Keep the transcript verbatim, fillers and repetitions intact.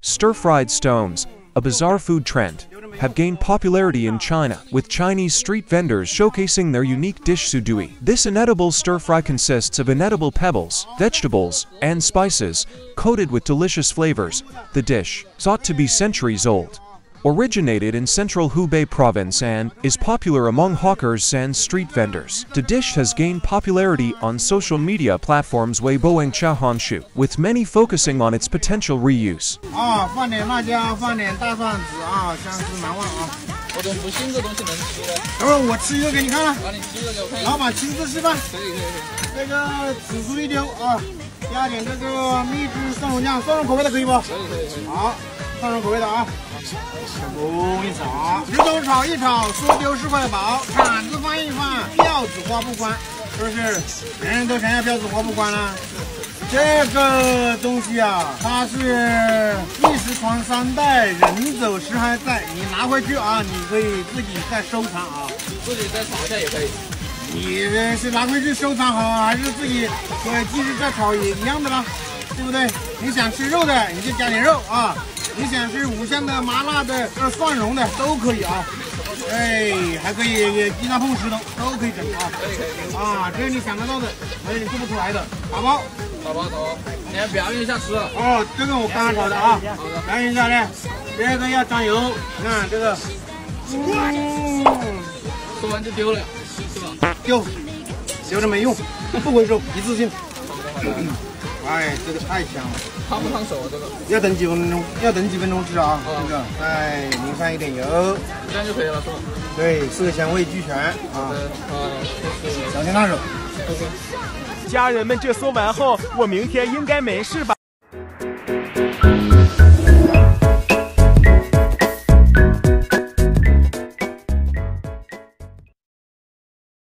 Stir-fried stones, a bizarre food trend, have gained popularity in China, with Chinese street vendors showcasing their unique dish sudui. This inedible stir-fry consists of inedible pebbles, vegetables, and spices, coated with delicious flavors. The dish, thought to be centuries old, originated in central Hubei province and is popular among hawkers and street vendors. The dish has gained popularity on social media platforms Weibo and Xiaohongshu, with many focusing on its potential reuse. 啊，放点辣椒，放点大蒜子啊，相思难忘啊！ 我都不信这东西能吃的。 等会儿我吃一个给你看了。 啊，你吃一个给我看一下。 老板亲自示范。 可以可以可以。 这个紫苏一丢啊，加点这个秘制蒜蓉酱，蒜蓉口味的可以不？ 可以可以可以。 好，蒜蓉口味的啊。炒一炒，石头炒一炒，说丢是块宝，铲子翻一翻，票子花不关，是不是？人人都想要票子花不关了。这个东西啊，它是一时传三代，人走时还在。你拿回去啊，你可以自己再收藏啊， 自己再炒一下也可以。 你是拿回去收藏好，还是自己对继续再炒也一样的啦，对不对？你想吃肉的，你就加点肉啊。你想吃五香的、麻辣的、呃蒜蓉的都可以啊，哎，还可以鸡蛋碰石头都可以整啊， 可以可以啊，这是你想得到的，还有你做不出来的。打包， 打包走，你来表演一下吃。 哦，这个我刚刚炒的啊，表演一下来，这个要沾油，你看这个，嗯， 说完就丢了，是吧？ 丢，丢着没用，不回收，一次性。哎，这个太香了。 烫不烫手啊？这个要等几分钟，要等几分钟吃啊。这个，哎，淋上一点油， 这样就可以了，是吧？ 对，色香味俱全啊。 啊， 小心烫手。 家人们这说完后，我明天应该没事吧？